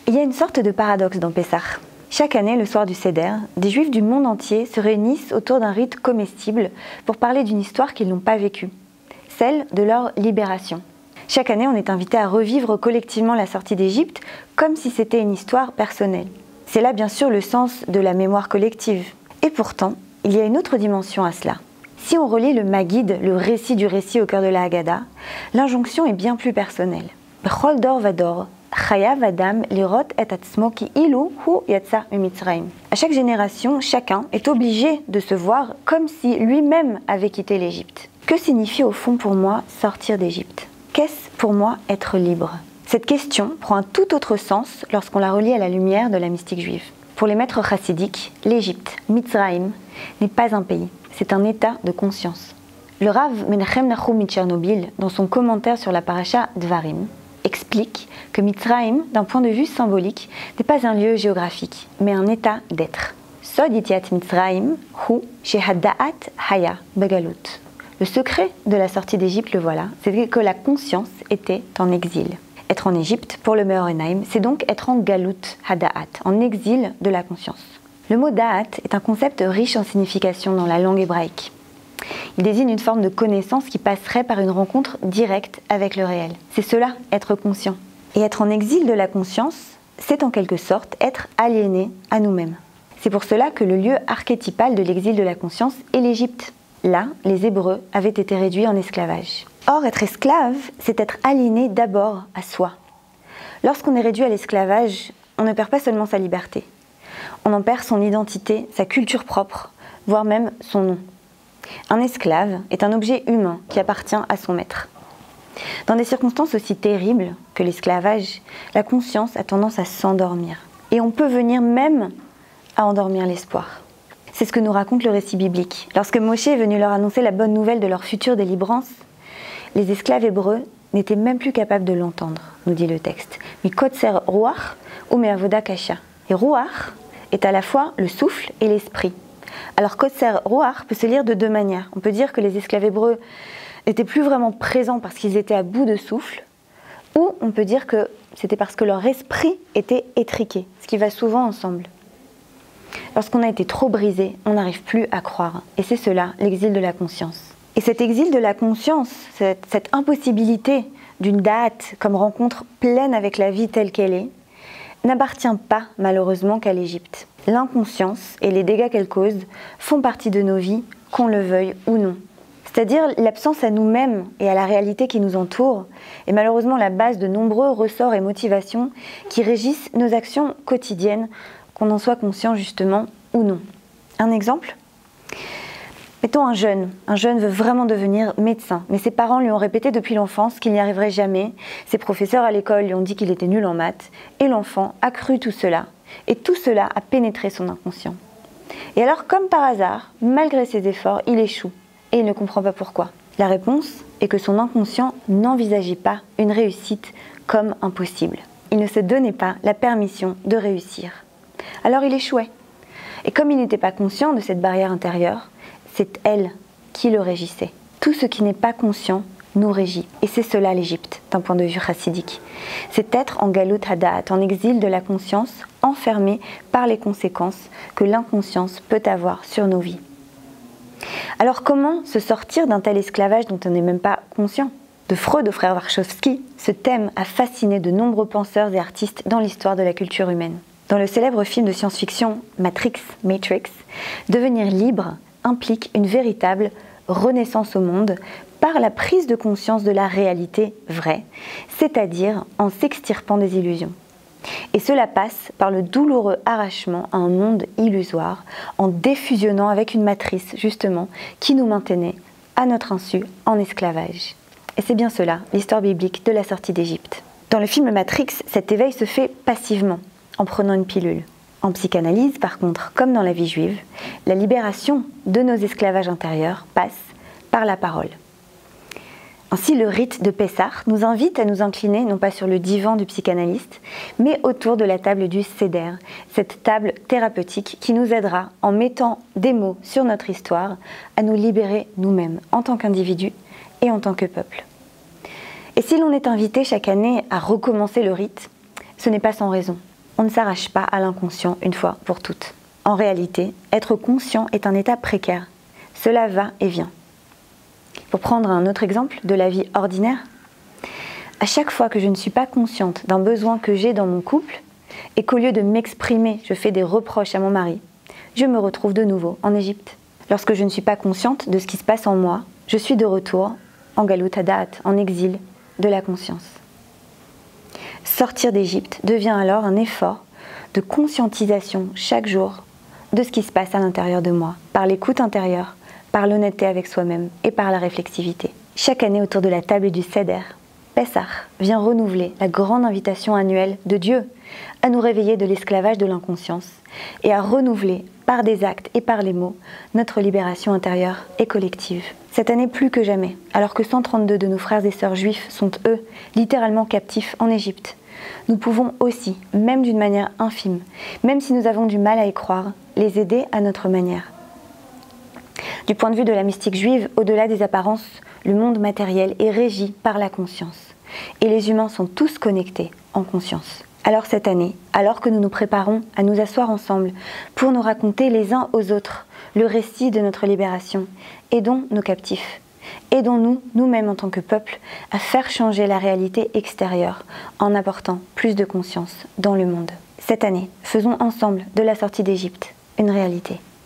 Il y a une sorte de paradoxe dans Pessah. Chaque année, le soir du Seder, des Juifs du monde entier se réunissent autour d'un rite comestible pour parler d'une histoire qu'ils n'ont pas vécue, celle de leur libération. Chaque année, on est invité à revivre collectivement la sortie d'Égypte comme si c'était une histoire personnelle. C'est là bien sûr le sens de la mémoire collective. Et pourtant, il y a une autre dimension à cela. Si on relit le Maguide, le récit du récit au cœur de la Haggadah, l'injonction est bien plus personnelle. Bechol dor vador, chayav adam lirot et atzmo ki ilu hu yatsa umitzraim. À chaque génération, chacun est obligé de se voir comme si lui-même avait quitté l'Égypte. Que signifie au fond pour moi sortir d'Égypte? Qu'est-ce pour moi être libre? Cette question prend un tout autre sens lorsqu'on la relie à la lumière de la mystique juive. Pour les maîtres chassidiques, l'Égypte, Mitzraïm, n'est pas un pays, c'est un état de conscience. Le Rav Menachem Nahum Tchernobyl, dans son commentaire sur la paracha Dvarim, explique que Mitzraïm, d'un point de vue symbolique, n'est pas un lieu géographique, mais un état d'être. Sod yitiat Mitzraïm hu shehada'at haya begalut. Le secret de la sortie d'Égypte, le voilà, c'est que la conscience était en exil. Être en Égypte, pour le Meor Enaim, c'est donc être en galut hada'at, en exil de la conscience. Le mot da'at est un concept riche en signification dans la langue hébraïque. Il désigne une forme de connaissance qui passerait par une rencontre directe avec le réel. C'est cela, être conscient. Et être en exil de la conscience, c'est en quelque sorte être aliéné à nous-mêmes. C'est pour cela que le lieu archétypal de l'exil de la conscience est l'Égypte. Là, les Hébreux avaient été réduits en esclavage. Or, être esclave, c'est être aliéné d'abord à soi. Lorsqu'on est réduit à l'esclavage, on ne perd pas seulement sa liberté. On en perd son identité, sa culture propre, voire même son nom. Un esclave est un objet humain qui appartient à son maître. Dans des circonstances aussi terribles que l'esclavage, la conscience a tendance à s'endormir. Et on peut venir même à endormir l'espoir. C'est ce que nous raconte le récit biblique. Lorsque Moshe est venu leur annoncer la bonne nouvelle de leur future délivrance, les esclaves hébreux n'étaient même plus capables de l'entendre, nous dit le texte. Mi kotser ruach ou me avoda kasha. Et ruach est à la fois le souffle et l'esprit. Alors kotser ruach peut se lire de deux manières. On peut dire que les esclaves hébreux n'étaient plus vraiment présents parce qu'ils étaient à bout de souffle, ou on peut dire que c'était parce que leur esprit était étriqué, ce qui va souvent ensemble. Lorsqu'on a été trop brisé, on n'arrive plus à croire. Et c'est cela, l'exil de la conscience. Et cet exil de la conscience, cette impossibilité d'une date comme rencontre pleine avec la vie telle qu'elle est, n'appartient pas malheureusement qu'à l'Égypte. L'inconscience et les dégâts qu'elle cause font partie de nos vies, qu'on le veuille ou non. C'est-à-dire l'absence à nous-mêmes et à la réalité qui nous entoure est malheureusement la base de nombreux ressorts et motivations qui régissent nos actions quotidiennes, qu'on en soit conscient justement ou non. Un exemple ? Mettons un jeune veut vraiment devenir médecin, mais ses parents lui ont répété depuis l'enfance qu'il n'y arriverait jamais, ses professeurs à l'école lui ont dit qu'il était nul en maths, et l'enfant a cru tout cela, et tout cela a pénétré son inconscient. Et alors, comme par hasard, malgré ses efforts, il échoue, et il ne comprend pas pourquoi. La réponse est que son inconscient n'envisageait pas une réussite comme impossible. Il ne se donnait pas la permission de réussir. Alors il échouait. Et comme il n'était pas conscient de cette barrière intérieure, c'est elle qui le régissait. Tout ce qui n'est pas conscient nous régit. Et c'est cela l'Égypte, d'un point de vue chassidique. C'est être en galut hada'at, en exil de la conscience, enfermé par les conséquences que l'inconscience peut avoir sur nos vies. Alors comment se sortir d'un tel esclavage dont on n'est même pas conscient ? De Freud au frère Warshawski, ce thème a fasciné de nombreux penseurs et artistes dans l'histoire de la culture humaine. Dans le célèbre film de science-fiction Matrix, devenir libre implique une véritable renaissance au monde par la prise de conscience de la réalité vraie, c'est-à-dire en s'extirpant des illusions. Et cela passe par le douloureux arrachement à un monde illusoire, en défusionnant avec une matrice, justement, qui nous maintenait, à notre insu, en esclavage. Et c'est bien cela, l'histoire biblique de la sortie d'Égypte. Dans le film Matrix, cet éveil se fait passivement, en prenant une pilule. En psychanalyse, par contre, comme dans la vie juive, la libération de nos esclavages intérieurs passe par la parole. Ainsi, le rite de Pessah nous invite à nous incliner non pas sur le divan du psychanalyste, mais autour de la table du Seder, cette table thérapeutique qui nous aidera, en mettant des mots sur notre histoire, à nous libérer nous-mêmes, en tant qu'individus et en tant que peuple. Et si l'on est invité chaque année à recommencer le rite, ce n'est pas sans raison. On ne s'arrache pas à l'inconscient une fois pour toutes. En réalité, être conscient est un état précaire. Cela va et vient. Pour prendre un autre exemple de la vie ordinaire, à chaque fois que je ne suis pas consciente d'un besoin que j'ai dans mon couple, et qu'au lieu de m'exprimer, je fais des reproches à mon mari, je me retrouve de nouveau en Égypte. Lorsque je ne suis pas consciente de ce qui se passe en moi, je suis de retour en Galut Hadat, en exil de la conscience. Sortir d'Égypte devient alors un effort de conscientisation chaque jour de ce qui se passe à l'intérieur de moi, par l'écoute intérieure, par l'honnêteté avec soi-même et par la réflexivité. Chaque année autour de la table du Seder, Pessah vient renouveler la grande invitation annuelle de Dieu à nous réveiller de l'esclavage de l'inconscience et à renouveler par des actes et par les mots notre libération intérieure et collective. Cette année plus que jamais, alors que 132 de nos frères et sœurs juifs sont eux littéralement captifs en Égypte, nous pouvons aussi, même d'une manière infime, même si nous avons du mal à y croire, les aider à notre manière. Du point de vue de la mystique juive, au-delà des apparences, le monde matériel est régi par la conscience. Et les humains sont tous connectés en conscience. Alors cette année, alors que nous nous préparons à nous asseoir ensemble pour nous raconter les uns aux autres le récit de notre libération, aidons nos captifs. Aidons-nous, nous-mêmes en tant que peuple, à faire changer la réalité extérieure en apportant plus de conscience dans le monde. Cette année, faisons ensemble de la sortie d'Égypte une réalité.